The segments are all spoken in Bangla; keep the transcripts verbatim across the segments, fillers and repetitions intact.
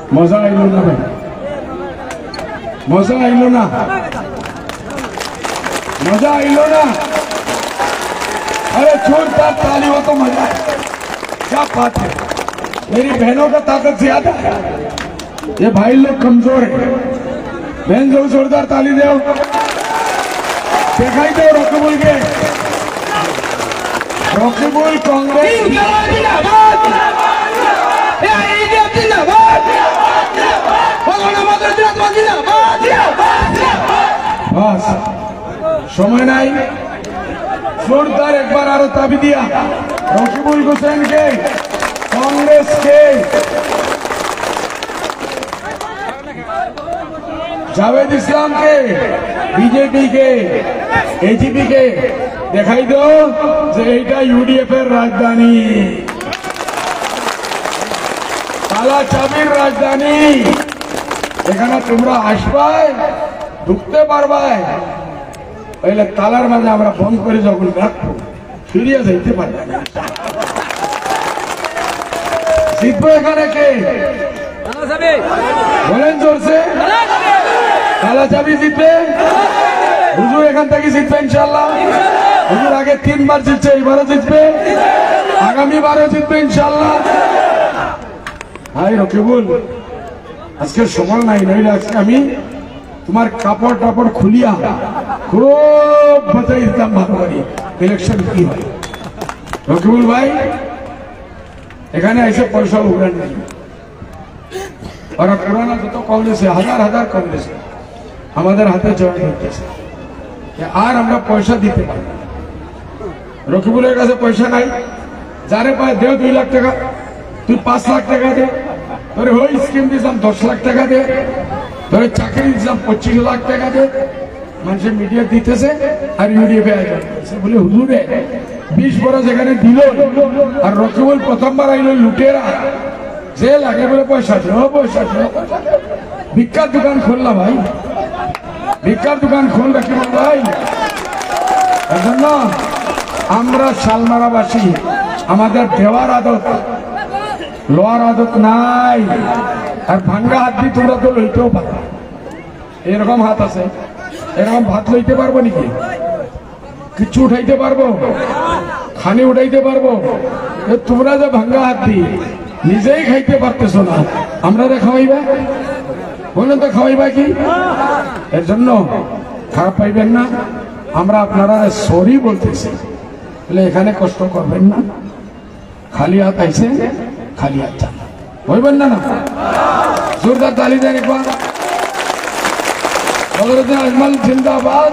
मजा आइलो ना भाई, मजा आइलो ना, मजा आइलो ना। अरे जोरदार ताली हो तो मजा है। क्या बात है, मेरी बहनों का ताकत ज्यादा है, ये भाई लोग कमजोर है। बहन जो जोरदार ताली दो, दिखाई दो रॉकीबुल के, रॉकीबुल कांग्रेस बस समय नहीं, जोरदार एक बार आरो ताबी दिया रॉकीबुल हुसैन के, कांग्रेस के, जावेद इस्लाम के, बीजेपी के, एजीपी के, दिखाई दो যে এইটা ইউডিএফ এর রাজধানী, তালা চাবির রাজধানী। এখানে তোমরা আসবাই, ঢুকতে পারবাই, পহলে তালার মাঝে আমরা বন্ধ করে যখন রাখবো ফিরিয়ে যাইতে পারবে না। জিতবো এখানে কে বলেন জোরসে? তালা চাবি জিতবে, হুজুর এখান থেকে জিতবে ইনশাল্লাহ। হুজুর আগে তিনবার জিতছে, এইবারও জিতবে, আগামী বারও জিতবে ইনশাল্লাহ। ভাই রকিবুল, আজকে সময় নাই, নইলে আজকে আমি তোমার কাপড় টাপড় খুলিয়া খুব বাঁচাই দিতাম ভালো করি ইলেকশন কি হয়। রকিবুল ভাই এখানে এসে পয়সা উড়ান নেই, ওরা পুরানা যত কংগ্রেসে হাজার হাজার কংগ্রেস আমাদের হাতে জয়েন হইতেছে, আর আমরা পয়সা দিতে পারি। রকিবুলের কাছে পয়সা নাই, যারে পায় দেও দুই লাখ টাকা, তুই পাঁচ লাখ টাকা দে, তোর ওই স্কিম দিয়েছিলাম দশ লাখ টাকা দে, তোর চাকরি দিয়েছিলাম পঁচিশ লাখ টাকা দে। মানুষের মিডিয়া দিতেছে আর ইউডিএফে আইছে বলে হুজুরে বিশ বড় যেখানে দিল, আর রকিবুল প্রথমবার আইল লুটেরা, যে লাগে বলে পয়সা দিও, পয়সা দিও। ভিক্ষার দোকান খুললা ভাই, ভিক্ষার দোকান খুল রকিবুল ভাই। এর জন্য আমরা শালমারাবাসী, আমাদের দেওয়ার আদত, লোয়ার আদত নাই। আর ভাঙ্গা হাত দিয়ে তোমরা তো লইতেও পারো, এরকম হাত আছে, এরকম ভাত লইতে পারবো নাকি? কিছু উঠাইতে পারবো, খানি উঠাইতে পারবো? তোমরা যে ভাঙ্গা হাত দিয়ে নিজেই খাইতে পারতেছো না, আমরা তো খাওয়াইবা, বলেন তো খাওয়াইবা কি? এর জন্য খারাপ পাইবেন না, আমরা আপনারা সরি বলতেছি, বলে এখানে কষ্ট করবেন না, খালি হাত আইছে খালি হাত যান, হইবেন না না? জোরদার তালি দেন একবার। বদরুদ্দিন আজমল জিন্দাবাদ,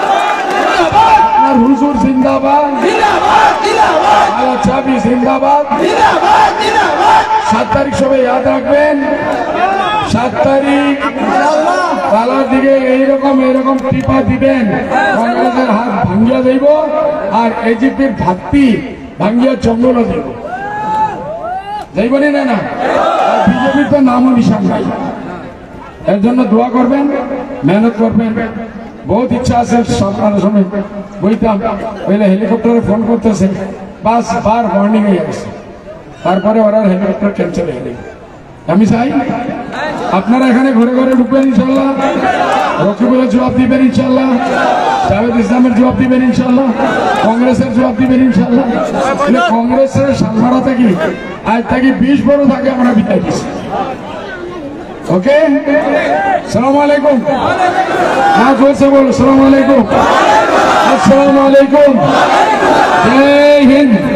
আর হুজুর জিন্দাবাদ, তালা চাবি জিন্দাবাদ। সাত তারিখ সবাই ইয়াদ রাখবেন, সাত তারিখ তালার দিকে এইরকম এইরকম টিপা দিবেন, কংগ্রেসের হাত ভাঙ্গিয়া দেব, আর এজিপির ভাত্তি ভাঙ্গিয়া জঙ্গল দেব, যাইবনি না না? বিজেপির তো নামও নিশান নাই। এর জন্য দোয়া করবেন, মেহনত করবেন। বহুত ইচ্ছা আছে আপনার সময় বইতাম, পহলে হেলিকপ্টারে ফোন করতেছে, বাস বার ওয়ার্নিং হয়ে গেছে, তারপরে ওরা হেলিকপ্টার ক্যান্সেল হয়ে গেল। আমি চাই আপনারা এখানে ঘরে ঘরে ঢুকবেন ইনশাল্লাহ, রকিবুলের জবাব দিবেন ইনশাল্লাহ, জাভেদ ইসলামের জবাব দিবেন ইনশাল্লাহ, কংগ্রেসের জবাব দিবেন ইনশাল্লাহ। কংগ্রেসের সালমারা থেকে আজ থেকে বিশ বড় থাকে আমরা বিদায় দিচ্ছি। ওকে, সালাম আলাইকুম। হ্যাঁ জোরসে বলো সালাম আলাইকুম, আসসালামু আলাইকুম, জয় হিন্দ।